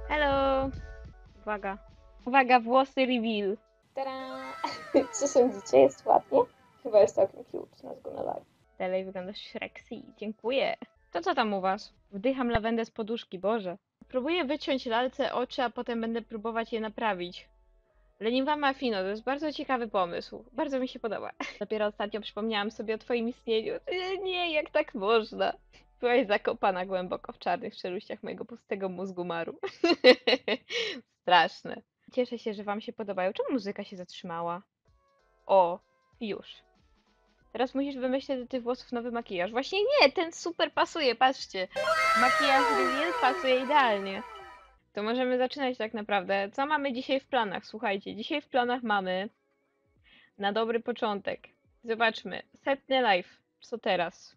Hello! Uwaga. Uwaga, włosy reveal. Tada! Co sądzicie? Jest ładnie? Chyba jest całkiem cute, not gonna lie. Dalej wyglądasz Shrexy. Dziękuję. To co tam u was? Wdycham lawendę z poduszki, Boże. Próbuję wyciąć lalce oczy, a potem będę próbować je naprawić. Leniwa Mafino, to jest bardzo ciekawy pomysł. Bardzo mi się podoba. Dopiero ostatnio przypomniałam sobie o twoim istnieniu. Nie, jak tak można? Byłaś zakopana głęboko w czarnych czeluściach mojego pustego mózgu maru. Straszne. Cieszę się, że wam się podobają. Czemu muzyka się zatrzymała? O, już. Teraz musisz wymyślić do tych włosów nowy makijaż. Właśnie nie, ten super pasuje, patrzcie. Makijaż reveal pasuje idealnie. To możemy zaczynać tak naprawdę. Co mamy dzisiaj w planach? Słuchajcie, dzisiaj w planach mamy na dobry początek. Zobaczmy. 100 live. Co teraz?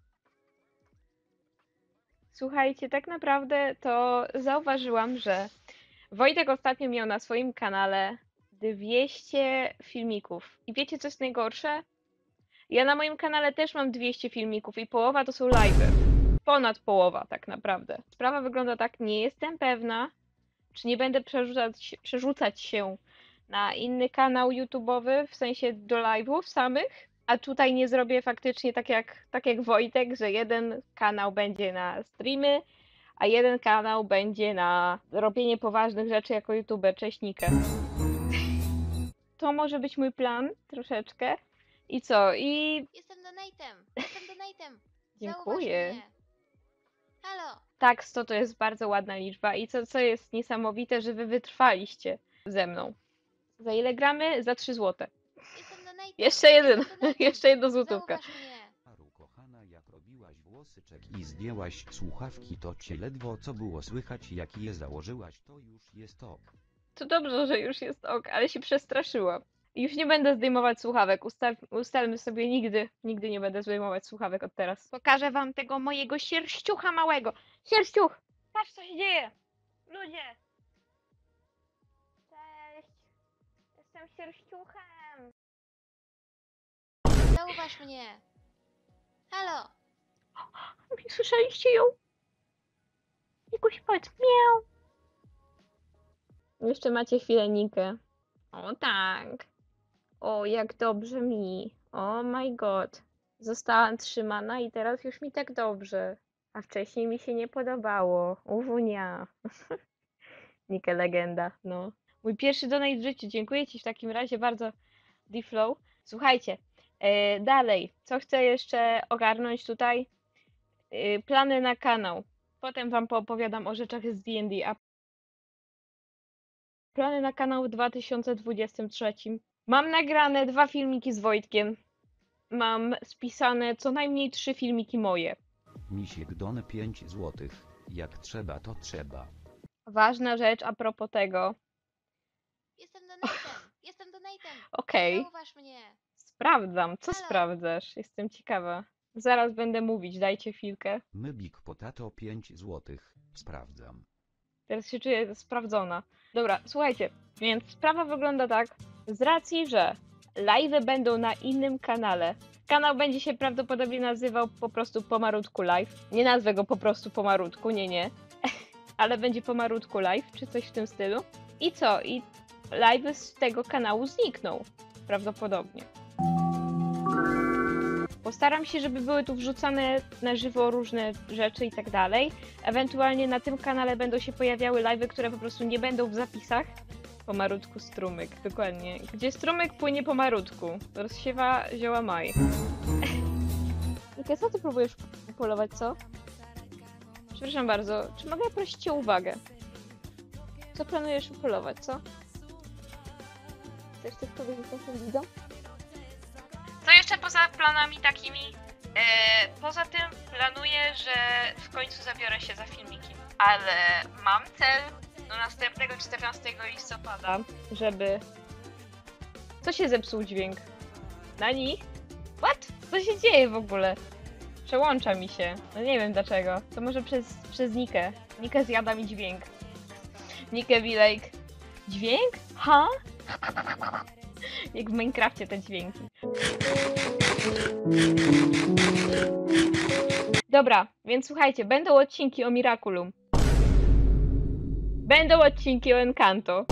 Słuchajcie, tak naprawdę to zauważyłam, że Wojtek ostatnio miał na swoim kanale 200 filmików. I wiecie, co jest najgorsze? Ja na moim kanale też mam 200 filmików i połowa to są live'y. Ponad połowa tak naprawdę. Sprawa wygląda tak, nie jestem pewna, czy nie będę przerzucać się na inny kanał YouTube'owy, w sensie do live'ów samych, a tutaj nie zrobię faktycznie tak jak Wojtek, że jeden kanał będzie na streamy, a jeden kanał będzie na robienie poważnych rzeczy jako YouTuber. Cześć Nikę. To może być mój plan troszeczkę. I co? I Jestem donatem! Jestem donatem! dziękuję. Zauważ mnie. Halo! Tak, 100 to jest bardzo ładna liczba i co jest niesamowite, że wy wytrwaliście ze mną. Za ile gramy? Za 3 złote. Jestem donatem! Jeszcze jeden, Jestem donatem. jeszcze jedna złotówka. Zauważ mnie! Maru kochana, jak robiłaś włosyczek i zdjęłaś słuchawki, to cię ledwo co było słychać, jak je założyłaś, to już jest ok. To dobrze, że już jest ok, ale się przestraszyłam. Już nie będę zdejmować słuchawek. Ustalmy sobie nigdy nie będę zdejmować słuchawek od teraz. Pokażę wam tego mojego sierściucha małego. Sierściuch! Patrz co się dzieje! Ludzie! Cześć! Jestem sierściuchem! Zauważ mnie! Halo! Słyszeliście ją? Jakoś powiedz miau. Jeszcze macie chwilę Nikę. O tak. O, jak dobrze mi. Oh my god. Zostałam trzymana i teraz już mi tak dobrze. A wcześniej mi się nie podobało. Uwunia. Nikę legenda, no. Mój pierwszy donate w życiu. Dziękuję ci w takim razie bardzo, D-Flow. Słuchajcie, dalej. Co chcę jeszcze ogarnąć tutaj? Plany na kanał. Potem wam poopowiadam o rzeczach z D&D. A plany na kanał w 2023. Mam nagrane 2 filmiki z Wojtkiem. Mam spisane co najmniej 3 filmiki moje. Misiek don 5 złotych. Jak trzeba, to trzeba. Ważna rzecz a propos tego. Jestem donatem! Jestem donatem! Okej, Zauważ mnie! sprawdzam. Co Halo? sprawdzasz? Jestem ciekawa. Zaraz będę mówić, dajcie chwilkę. Mybik potato 5 złotych. Sprawdzam. Teraz się czuję sprawdzona. Dobra, słuchajcie, więc sprawa wygląda tak. Z racji, że live'y będą na innym kanale. Kanał będzie się prawdopodobnie nazywał po prostu Pomarutku Live. Nie nazwę go po prostu Pomarutku, nie. Ale będzie Pomarutku Live, czy coś w tym stylu. I co? I live'y z tego kanału znikną. Prawdopodobnie. Postaram się, żeby były tu wrzucane na żywo różne rzeczy i tak dalej. Ewentualnie na tym kanale będą się pojawiały live'y, które po prostu nie będą w zapisach. Pomarutku strumyk, dokładnie. Gdzie strumyk płynie po marutku. Rozsiewa zioła maj. Nika, co ty próbujesz upolować, co? Przepraszam bardzo, czy mogę prosić cię o uwagę? Co planujesz upolować, co? Chcesz coś powiedzieć naszym widzom? Co jeszcze poza planami takimi? Poza tym planuję, że w końcu zabiorę się za filmiki. Ale mam cel do następnego 14 listopada, żeby... Co się zepsuł dźwięk? Nani? What? Co się dzieje w ogóle? Przełącza mi się. No nie wiem dlaczego. To może przez Nikę. Nikę zjada mi dźwięk. Nikę be like... Dźwięk? Ha? Jak w Minecrafcie te dźwięki. Dobra, więc słuchajcie, będą odcinki o Miraculum. Będą odcinki o Encanto.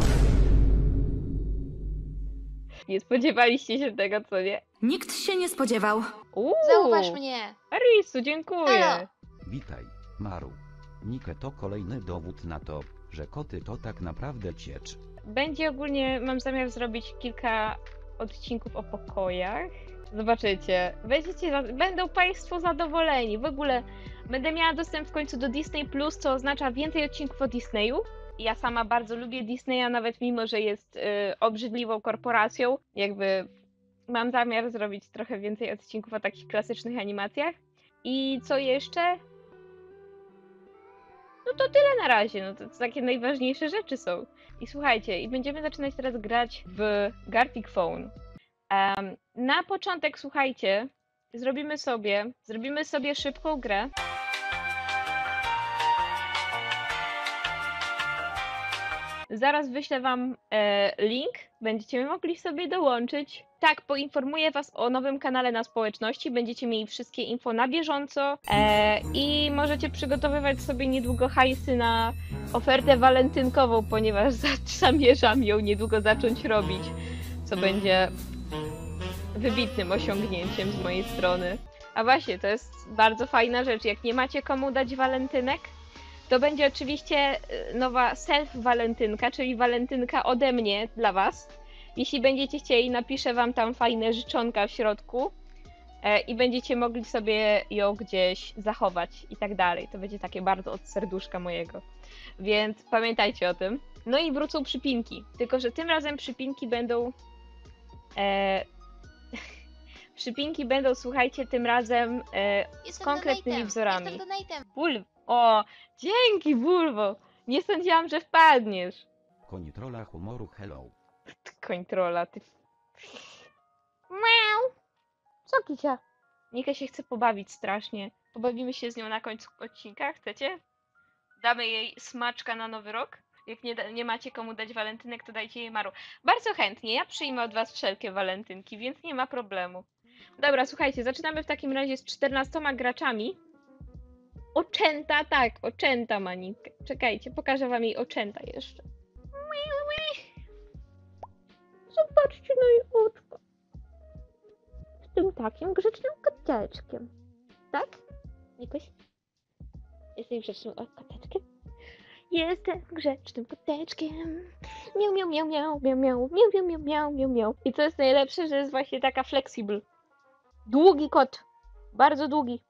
Nie spodziewaliście się tego, co nie? Nikt się nie spodziewał. Zauważ mnie. Arisu, dziękuję. Halo. Witaj, Maru. Nike to kolejny dowód na to, że koty to tak naprawdę ciecz. Będzie ogólnie, mam zamiar zrobić kilka odcinków o pokojach. Zobaczycie. Będą Państwo zadowoleni. W ogóle będę miała dostęp w końcu do Disney Plus, co oznacza więcej odcinków o Disneyu. Ja sama bardzo lubię Disneya, nawet mimo, że jest obrzydliwą korporacją. Jakby mam zamiar zrobić trochę więcej odcinków o takich klasycznych animacjach. I co jeszcze? No to tyle na razie, no to takie najważniejsze rzeczy są. I słuchajcie, i będziemy zaczynać teraz grać w Gartic Phone. Na początek, słuchajcie, zrobimy sobie szybką grę. Zaraz wyślę wam link, będziecie mogli sobie dołączyć. Tak, poinformuję was o nowym kanale na społeczności, będziecie mieli wszystkie info na bieżąco i możecie przygotowywać sobie niedługo hajsy na ofertę walentynkową, ponieważ zamierzam ją niedługo zacząć robić, co będzie wybitnym osiągnięciem z mojej strony. A właśnie, to jest bardzo fajna rzecz, jak nie macie komu dać walentynek, to będzie oczywiście nowa self-walentynka, czyli walentynka ode mnie dla was. Jeśli będziecie chcieli, napiszę wam tam fajne życzonka w środku i będziecie mogli sobie ją gdzieś zachować i tak dalej. To będzie takie bardzo od serduszka mojego. Więc pamiętajcie o tym. No i wrócą przypinki. Tylko że tym razem przypinki będą... przypinki będą, słuchajcie, tym razem z Jestem konkretnymi donate'em. wzorami. Jestem donate'em. O, dzięki, Bulwo! Nie sądziłam, że wpadniesz. Koń trolla humoru hello. Koń trolla, ty... Miau! Co kicia? Nika się chce pobawić strasznie. Pobawimy się z nią na końcu odcinka, chcecie? Damy jej smaczka na nowy rok? Jak nie macie komu dać walentynek, to dajcie jej Maru. Bardzo chętnie, ja przyjmę od was wszelkie walentynki, więc nie ma problemu. Dobra, słuchajcie, zaczynamy w takim razie z 14 graczami. Oczęta, tak, oczęta ma Nikę. Czekajcie, pokażę wam jej oczęta jeszcze. Zobaczcie na jej oczko. Z tym takim grzecznym koteczkiem. Tak? Nikoś? Jestem grzecznym koteczkiem? Jestem grzecznym koteczkiem. Miau, miau, miau, miau, miau, miau, miau, miau, miau, miau, miau, miau. I co jest najlepsze, że jest właśnie taka flexible. Długi kot. Bardzo długi.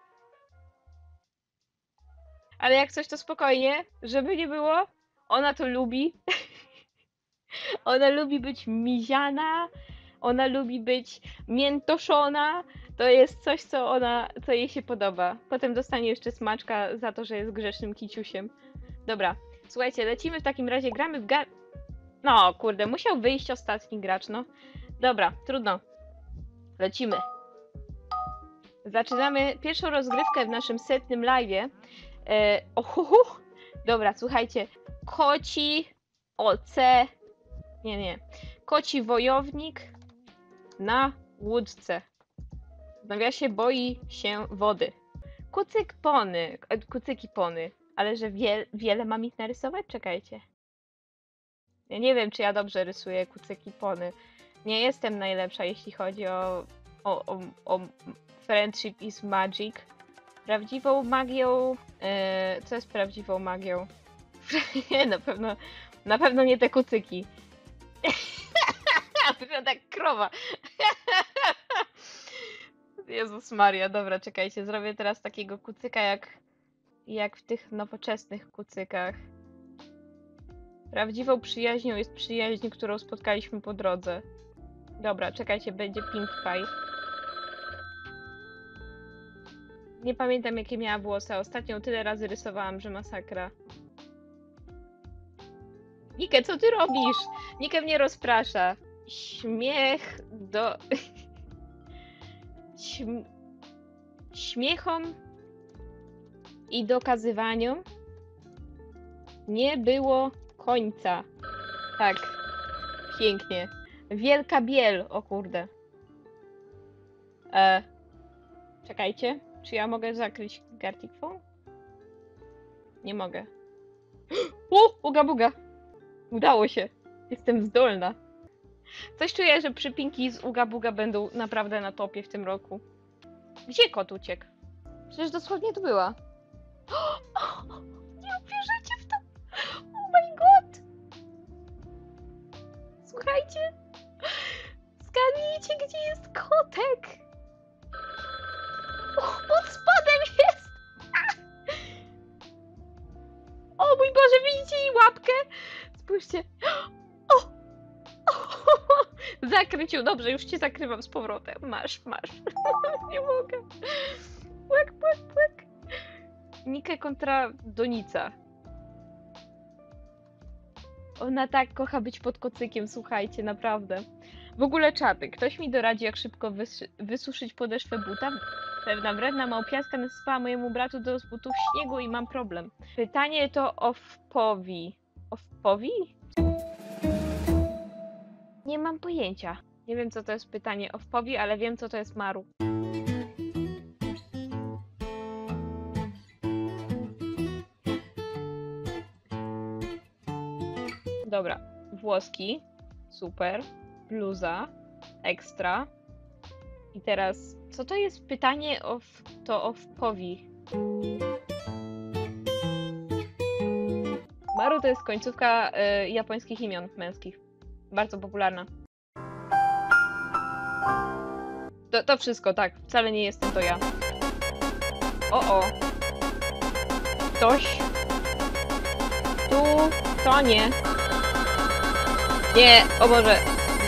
Ale jak coś, to spokojnie, żeby nie było, ona to lubi. Ona lubi być miziana, ona lubi być miętoszona. To jest coś, co jej się podoba. Potem dostanie jeszcze smaczka za to, że jest grzecznym kiciusiem. Dobra, słuchajcie, lecimy w takim razie, gramy w No, kurde, musiał wyjść ostatni gracz, no. Dobra, trudno. Lecimy. Zaczynamy pierwszą rozgrywkę w naszym setnym live'ie. Dobra, słuchajcie. Koci Koci wojownik na łódce. W nawiasie boi się wody. Kucyki pony. Ale że wiele mam ich narysować? Czekajcie. Ja nie wiem, czy ja dobrze rysuję kucyki pony. Nie jestem najlepsza, jeśli chodzi o Friendship is Magic. Prawdziwą magią... co jest prawdziwą magią? Nie, na pewno nie te kucyki. Wygląda jak krowa. Jezus Maria, dobra, czekajcie, zrobię teraz takiego kucyka jak w tych nowoczesnych kucykach. Prawdziwą przyjaźnią jest przyjaźń, którą spotkaliśmy po drodze. Dobra, czekajcie, będzie Pink Pie. Nie pamiętam, jakie miała włosy, a ostatnio tyle razy rysowałam, że masakra. Nike, co ty robisz? Nike mnie rozprasza. Śmiech do... Śmiechom i dokazywaniom nie było końca. Tak, pięknie. Wielka biel, o kurde. Czekajcie, czy ja mogę zakryć Gartic Phone? Nie mogę. Uga buga. Udało się. Jestem zdolna. Coś czuję, że przypinki z Uga Buga będą naprawdę na topie w tym roku. Gdzie kot uciekł? Przecież dosłownie tu była. Nie uwierzycie w to! Oh my god! Słuchajcie! Zgadnijcie, gdzie jest kotek! Pod spodem jest! O mój Boże, widzicie jej łapkę? Spójrzcie. Zakryć ją. Dobrze, już cię zakrywam z powrotem. Masz. Nie mogę. Płek. Nikę kontra Donica. Ona tak kocha być pod kocykiem, słuchajcie, naprawdę. W ogóle czaty. Ktoś mi doradzi, jak szybko wysuszyć podeszwę buta? Pewna wredna małpiaska nasypała mojemu bratu do butów śniegu i mam problem. Pytanie to o wpowi. O wpowi? Nie mam pojęcia. Nie wiem, co to jest pytanie o wpowi, ale wiem, co to jest maru. Dobra. Włoski. Super. Bluza. Ekstra. I teraz, co to jest pytanie o wpowi? Maru to jest końcówka japońskich imion męskich. Bardzo popularna. To wszystko, tak. Wcale nie jestem to ja. O. Ktoś. Tu. To nie. Nie, o Boże.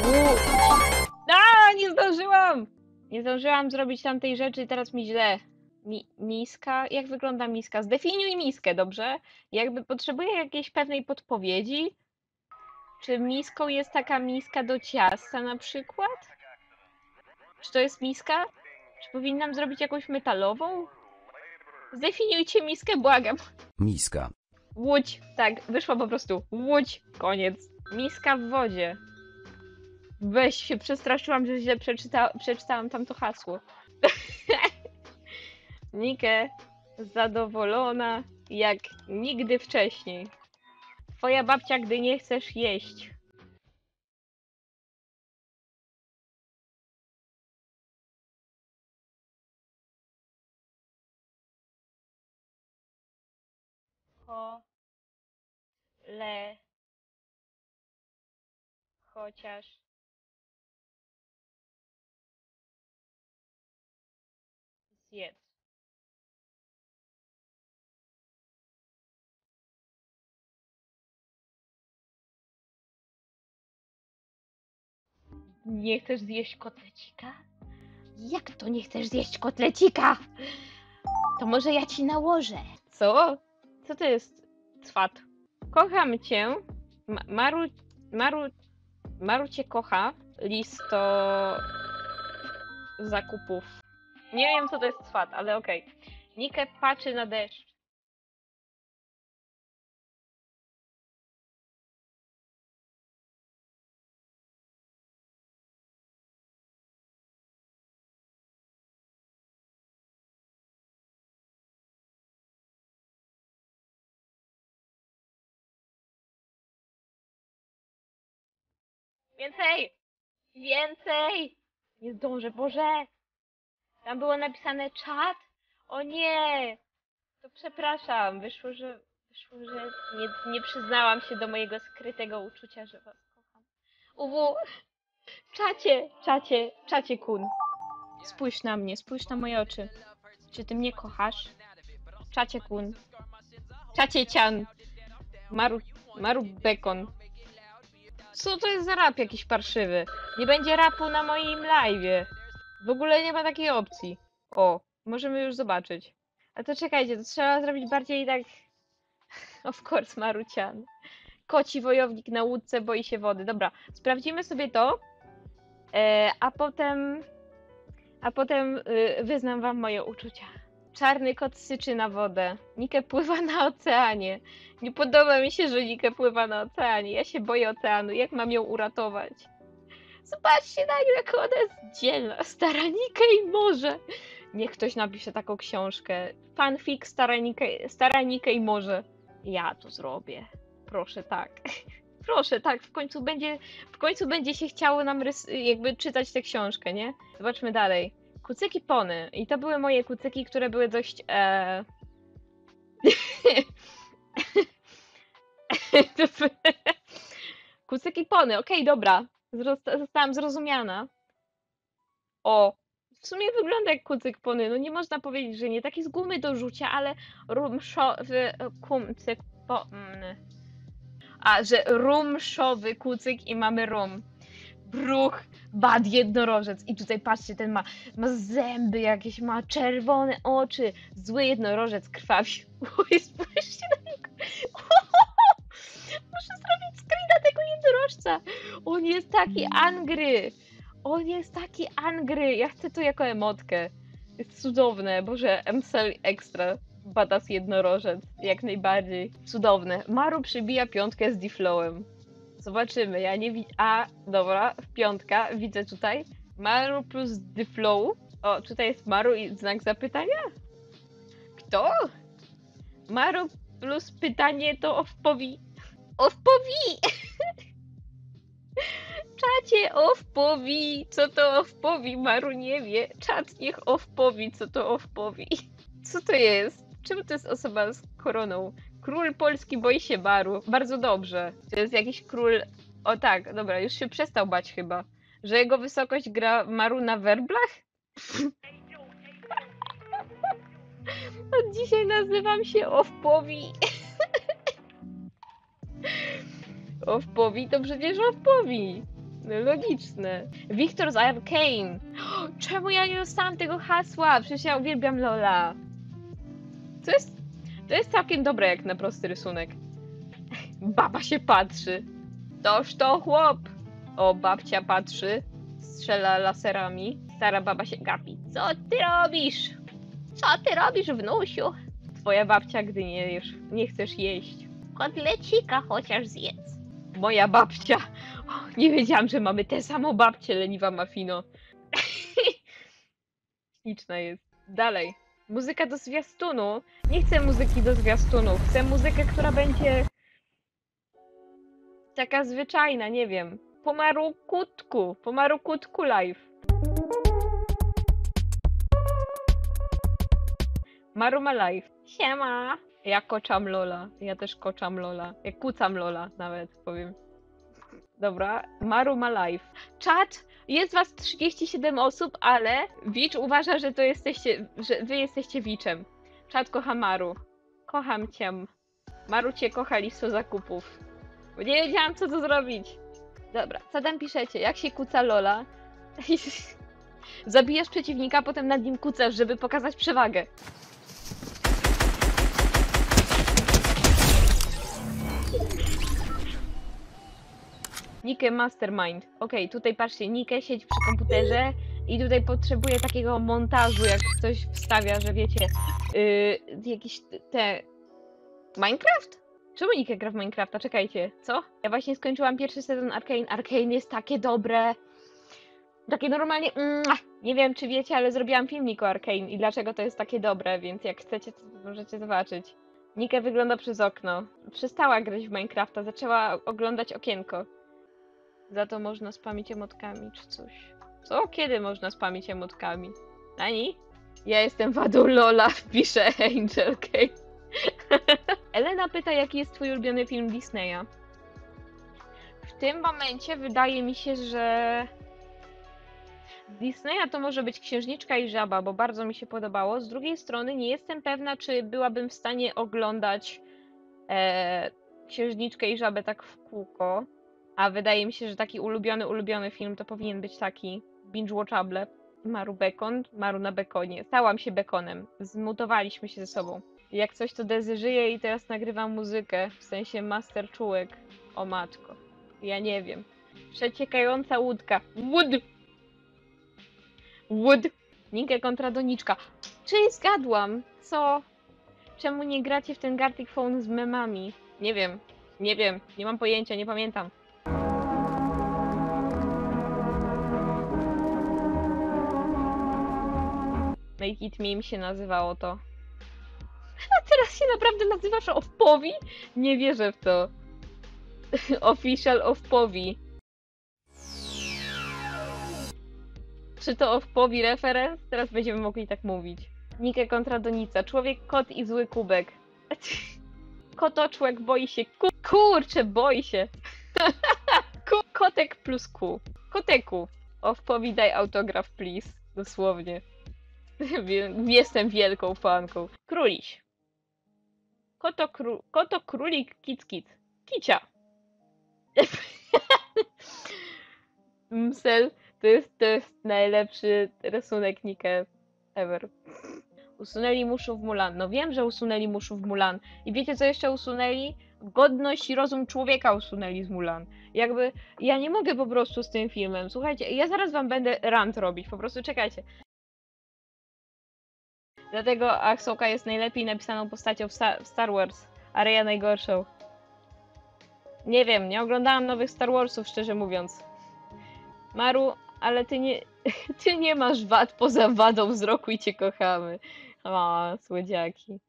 Nie zdążyłam! Nie zdążyłam zrobić tamtej rzeczy, teraz mi źle. Miska? Jak wygląda miska? Zdefiniuj miskę, dobrze? Jakby potrzebuję jakiejś pewnej podpowiedzi. Czy miską jest taka miska do ciasta na przykład? Czy to jest miska? Czy powinnam zrobić jakąś metalową? Zdefiniujcie miskę, błagam. Miska. Łódź. Tak, wyszła po prostu. Łódź. Koniec. Miska w wodzie. Weź się, przestraszyłam, że źle przeczytałam tamto hasło. Nikę zadowolona jak nigdy wcześniej. Twoja babcia, gdy nie chcesz jeść. Chociaż zjedz. Nie chcesz zjeść kotlecika? Jak to nie chcesz zjeść kotlecika? To może ja ci nałożę. Co? Co to jest cwat? Kocham cię. Maru cię kocha. Listo zakupów. Nie wiem, co to jest cwat, ale okej. Nikę patrzy na deszcz. Więcej! Więcej! Nie zdążę, Boże! Tam było napisane czat? O nie! To przepraszam. Wyszło, że nie przyznałam się do mojego skrytego uczucia, że was kocham. Uwu! Czacie kun. Spójrz na mnie, spójrz na moje oczy. Czy ty mnie kochasz? Czacie kun. Czacie cian. Maru bekon. Co to jest za rap jakiś parszywy? Nie będzie rapu na moim live'ie. W ogóle nie ma takiej opcji. O, możemy już zobaczyć. A to czekajcie, to trzeba zrobić bardziej tak... Of course, Marucian. Koci wojownik na łódce boi się wody. Dobra, sprawdzimy sobie to. A potem wyznam wam moje uczucia. Czarny kot syczy na wodę. Nikę pływa na oceanie. Nie podoba mi się, że Nikę pływa na oceanie. Ja się boję oceanu. Jak mam ją uratować? Zobaczcie na nią, jak ona jest dzielna. Stara Nikę i morze. Niech ktoś napisze taką książkę. Fanfic Stara Nikę i morze. Ja to zrobię. Proszę tak. Proszę tak, w końcu będzie się chciało nam jakby czytać tę książkę, nie? Zobaczmy dalej. Kucyki pony. I to były moje kucyki, które były dość Kucyki pony, okej, dobra. Zostałam zrozumiana. O, w sumie wygląda jak kucyk pony. No nie można powiedzieć, że nie. Taki z gumy do rzucia, ale rumszowy kucyk pony. A, że rumszowy kucyk i mamy rum. Bruch, bad jednorożec. I tutaj patrzcie, ten ma zęby jakieś, ma czerwone oczy. Zły jednorożec krwawi. Oj, spójrzcie na niego. Muszę zrobić screena tego jednorożca. On jest taki angry. On jest taki angry. Ja chcę to jako emotkę. Jest cudowne. Boże, MCL Extra. Badass jednorożec. Jak najbardziej. Cudowne. Maru przybija piątkę z Deflowem. Zobaczymy. Ja nie widzę. A, dobra. Piątka. Widzę tutaj. Maru plus Deflow. O, tutaj jest Maru i znak zapytania. Kto? Maru plus pytanie to Ofpowi. Ofpowi! Czacie, Ofpowi! Co to Ofpowi? Maru nie wie. Czat niech Ofpowi, co to Ofpowi. Co to jest? Czemu to jest osoba z koroną? Król Polski boi się Maru. Bardzo dobrze. To jest jakiś król... O tak, dobra, już się przestał bać chyba. Że jego wysokość gra Maru na werblach? Od dzisiaj nazywam się Ofpowi. Ofpowi to przecież Ofpowi. No logiczne. Wiktor z Arcane. Czemu ja nie dostałam tego hasła? Przecież ja uwielbiam Lola. To jest całkiem dobre jak na prosty rysunek. Baba się patrzy. Toż to chłop. O, babcia patrzy. Strzela laserami. Stara baba się gapi. Co ty robisz? Co ty robisz, wnusiu? Twoja babcia, gdy nie jesz, nie chcesz jeść. Kotlecika chociaż zjedz. Moja babcia. O, nie wiedziałam, że mamy tę samą babcię, leniwa Mafino. Śliczna jest. Dalej. Muzyka do zwiastunu. Nie chcę muzyki do zwiastunu. Chcę muzykę, która będzie taka zwyczajna, nie wiem. Po Marukutku live. Maru ma live. Siema. Ja koczam Lola. Ja też koczam Lola. Ja kucam Lola nawet, powiem. Dobra. Maru ma live. Czat, jest was 37 osób, ale Wicz uważa, że to jesteście, że wy jesteście Wiczem. Czat kocha Maru. Kocham cię. Maru cię kocha, listo zakupów. Bo nie wiedziałam, co tu zrobić. Dobra, co tam piszecie? Jak się kuca Lola? Zabijasz przeciwnika, potem nad nim kucasz, żeby pokazać przewagę. Nike Mastermind. Okej, tutaj patrzcie, Nike siedzi przy komputerze i tutaj potrzebuje takiego montażu, jak ktoś wstawia, że wiecie, jakieś te... Minecraft? Czemu Nike gra w Minecrafta? Czekajcie, co? Ja właśnie skończyłam pierwszy sezon Arcane. Arcane jest takie dobre. Takie normalnie... Nie wiem, czy wiecie, ale zrobiłam filmik o Arcane i dlaczego to jest takie dobre, więc jak chcecie, to możecie zobaczyć. Nike wygląda przez okno. Przestała grać w Minecrafta, zaczęła oglądać okienko. Za to można spamić emotkami, czy coś. Co? Kiedy można spamić emotkami? Ani? Ja jestem wadą Lola, pisze Angel Kate. Elena pyta, jaki jest twój ulubiony film Disneya. W tym momencie wydaje mi się, że z Disneya to może być Księżniczka i Żaba, bo bardzo mi się podobało. Z drugiej strony nie jestem pewna, czy byłabym w stanie oglądać Księżniczkę i Żabę tak w kółko. A wydaje mi się, że taki ulubiony film to powinien być taki binge-watchable. Maru Bekon, Maru na bekonie. Stałam się bekonem. Zmutowaliśmy się ze sobą. Jak coś to Dezy żyje i teraz nagrywam muzykę. W sensie master czułek. O matko. Ja nie wiem. Przeciekająca łódka. Wood. Nike kontra Doniczka. Czyli zgadłam. Co? Czemu nie gracie w ten Gartic Phone z memami? Nie wiem. Nie wiem. Nie mam pojęcia. Nie pamiętam. Make It Meme się nazywało to. A teraz Teraz się naprawdę nazywasz Ofpowi? Nie wierzę w to. Official Ofpowi. Czy to Ofpowi referenc? Teraz będziemy mogli tak mówić. Nike kontra Donica. Człowiek, kot i zły kubek. Kotoczłek boi się kurczę, boi się. Kotek plus Q. Koteku. Ofpowi daj autograf, please. Dosłownie. Jestem wielką fanką. Króliś. Koto królik kic. Kicia. Msel to jest najlepszy rysunek Nike ever. Usunęli muszów Mulan. No wiem, że usunęli muszów Mulan. I wiecie co jeszcze usunęli? Godność i rozum człowieka usunęli z Mulan. Jakby ja nie mogę po prostu z tym filmem. Słuchajcie, ja zaraz wam będę rant robić. Po prostu czekajcie. Dlatego Ahsoka jest najlepiej napisaną postacią w Star Wars, a Reya najgorszą. Nie wiem, nie oglądałam nowych Star Warsów, szczerze mówiąc. Maru, ale ty nie masz wad poza wadą wzroku i cię kochamy. O, słodziaki.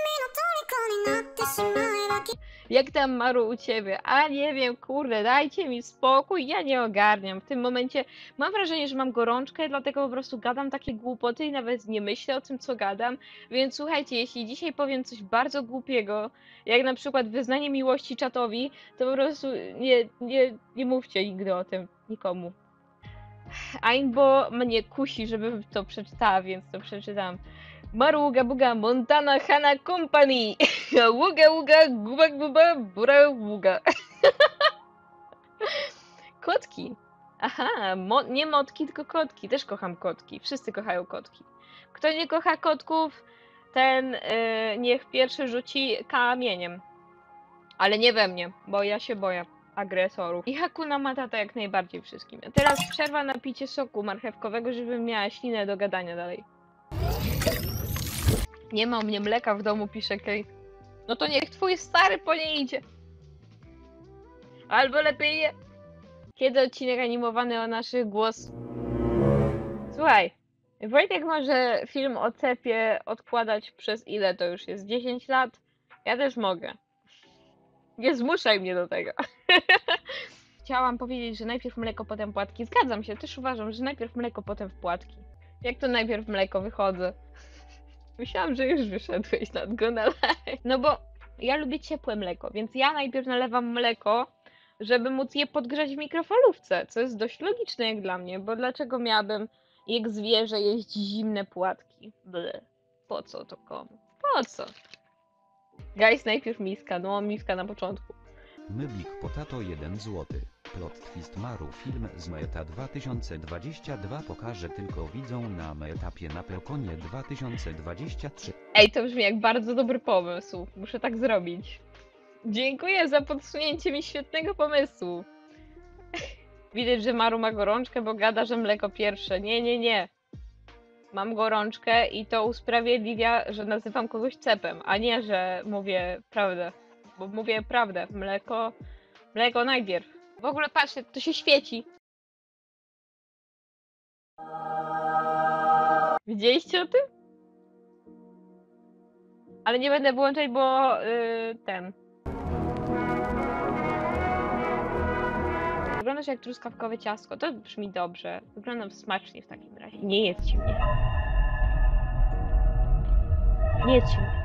Jak tam, Maru, u ciebie? A nie wiem, kurde, dajcie mi spokój, ja nie ogarniam. W tym momencie mam wrażenie, że mam gorączkę, dlatego po prostu gadam takie głupoty i nawet nie myślę o tym, co gadam. Więc słuchajcie, jeśli dzisiaj powiem coś bardzo głupiego, jak na przykład wyznanie miłości czatowi, to po prostu nie mówcie nigdy o tym nikomu. Bo mnie kusi, żebym to przeczytała, więc to przeczytam. Maru uga buga Montana Hana Company. Uga uga guba guba bura uga. Kotki. Aha, nie motki, tylko kotki. Też kocham kotki. Wszyscy kochają kotki. Kto nie kocha kotków, ten niech pierwszy rzuci kamieniem. Ale nie we mnie, bo ja się boję agresorów. I Hakuna Matata jak najbardziej wszystkim. A teraz przerwa na picie soku marchewkowego, żebym miała ślinę do gadania dalej. Nie ma u mnie mleka w domu, pisze Kate. No to niech twój stary po nie idzie. Albo lepiej nie. Kiedy odcinek animowany o naszych głos? Słuchaj, Wojtek może film o cepie odkładać przez ile to już jest? 10 lat? Ja też mogę. Nie zmuszaj mnie do tego. Chciałam powiedzieć, że najpierw mleko, potem płatki. Zgadzam się, też uważam, że najpierw mleko, potem w płatki. Jak to najpierw mleko, wychodzę? Myślałam, że już wyszedłeś nad Gonalaj. No bo ja lubię ciepłe mleko, więc ja najpierw nalewam mleko, żeby móc je podgrzać w mikrofalówce, co jest dość logiczne jak dla mnie, bo dlaczego miałabym jak zwierzę jeść zimne płatki? Ble. Po co to komu? Po co? Guys, najpierw miska, no miska na początku. Myblik Potato 1 zł. Plot twist Maru film z Meta 2022 pokaże tylko widzom na Metapie na Pekonie 2023. Ej, to brzmi jak bardzo dobry pomysł. Muszę tak zrobić. Dziękuję za podsunięcie mi świetnego pomysłu. Widać, że Maru ma gorączkę, bo gada, że mleko pierwsze. Nie. Mam gorączkę i to usprawiedliwia, że nazywam kogoś cepem, a nie, że mówię prawdę. Bo mówię prawdę. Mleko najpierw. W ogóle patrzcie, to się świeci. Widzieliście o tym? Ale nie będę włączać, bo ten. Wyglądasz jak truskawkowe ciastko. To brzmi dobrze. Wyglądam smacznie w takim razie. Nie jedzcie mnie. Nie jedzcie mnie.